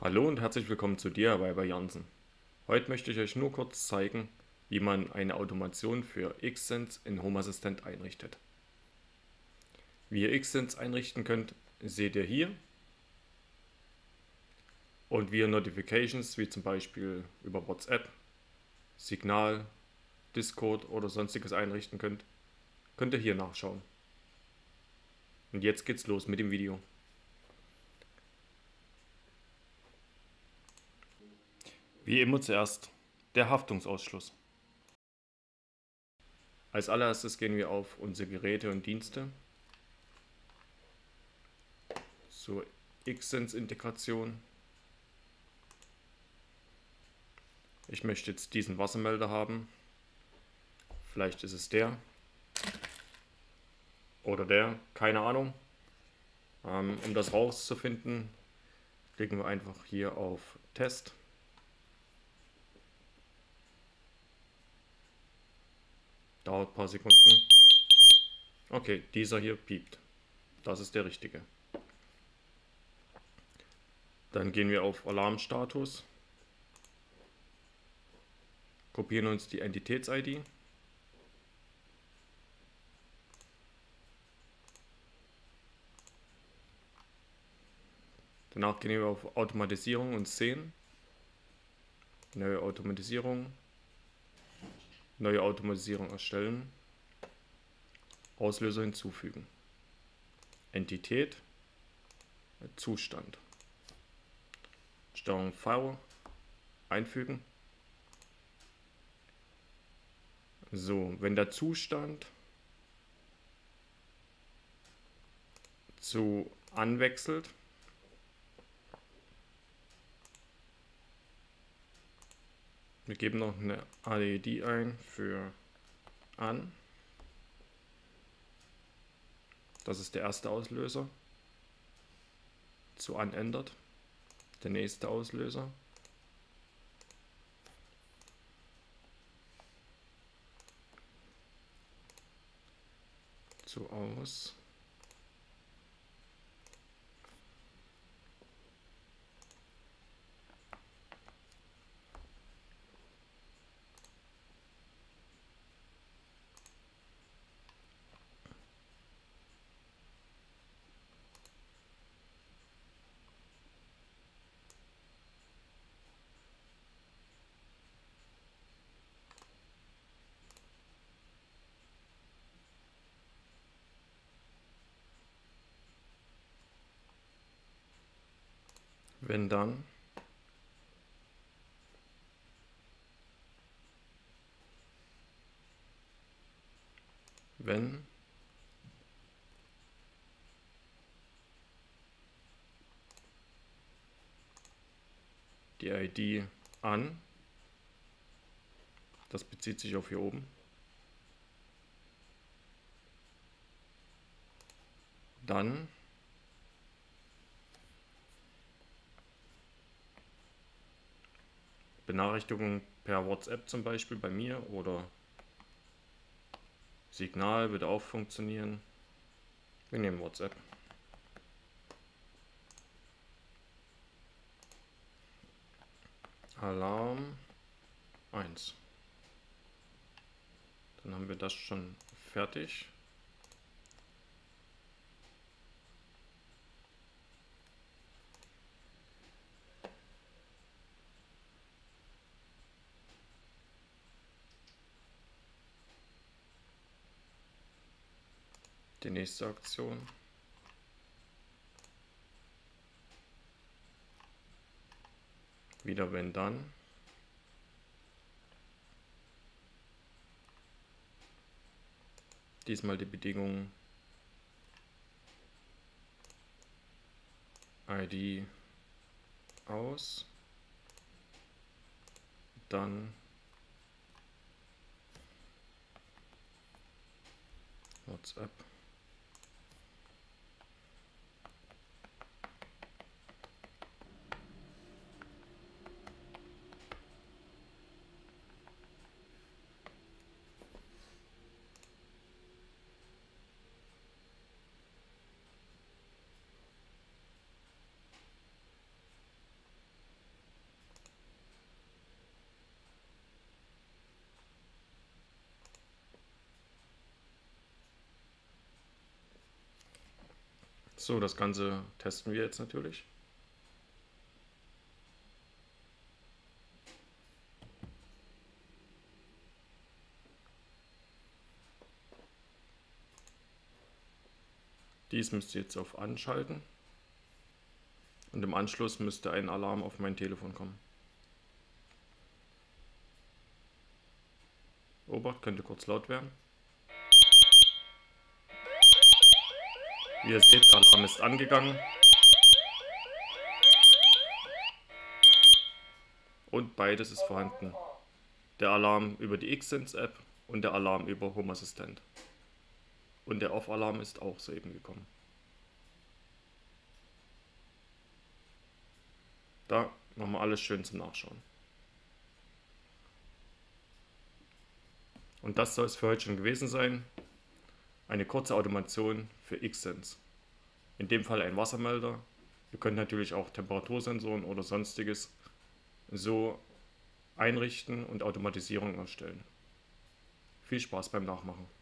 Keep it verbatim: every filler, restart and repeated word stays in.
Hallo und herzlich willkommen zu D I Y bei Jansen. Heute möchte ich euch nur kurz zeigen, wie man eine Automation für Xsense in Home Assistant einrichtet. Wie ihr Xsense einrichten könnt, seht ihr hier. Und wie ihr Notifications, wie zum Beispiel über WhatsApp, Signal, Discord oder sonstiges einrichten könnt, könnt ihr hier nachschauen. Und jetzt geht's los mit dem Video. Wie immer zuerst der Haftungsausschluss. Als allererstes gehen wir auf unsere Geräte und Dienste, zur Xsense-Integration. Ich möchte jetzt diesen Wassermelder haben. Vielleicht ist es der oder der, keine Ahnung. Ähm, um das rauszufinden, klicken wir einfach hier auf Test. Dauert ein paar Sekunden. Okay, dieser hier piept. Das ist der richtige. Dann gehen wir auf Alarmstatus. Kopieren uns die Entitäts-I D. Danach gehen wir auf Automatisierung und sehen. Neue Automatisierung. Neue Automatisierung erstellen. Auslöser hinzufügen. Entität. Zustand. Steuerung V. Einfügen. So, wenn der Zustand zu anwechselt, wir geben noch eine A D D ein für an. Das ist der erste Auslöser. Zu an ändert. Der nächste Auslöser. Zu aus. Wenn dann wenn die I D an, das bezieht sich auf hier oben, dann Benachrichtigung per WhatsApp zum Beispiel bei mir oder Signal wird auch funktionieren. Wir nehmen WhatsApp. Alarm eins. Dann haben wir das schon fertig. Die nächste Aktion. Wieder wenn dann. Diesmal die Bedingung I D aus. Dann WhatsApp. So, das Ganze testen wir jetzt natürlich. Dies müsst ihr jetzt auf Anschalten und im Anschluss müsste ein Alarm auf mein Telefon kommen. Obacht, könnte kurz laut werden. Wie ihr seht, der Alarm ist angegangen. Und beides ist vorhanden. Der Alarm über die Xsense-App und der Alarm über Home Assistant. Und der Off-Alarm ist auch soeben gekommen. Da nochmal alles schön zum Nachschauen. Und das soll es für heute schon gewesen sein. Eine kurze Automation für Xsense. In dem Fall ein Wassermelder. Ihr könnt natürlich auch Temperatursensoren oder sonstiges so einrichten und Automatisierung erstellen. Viel Spaß beim Nachmachen.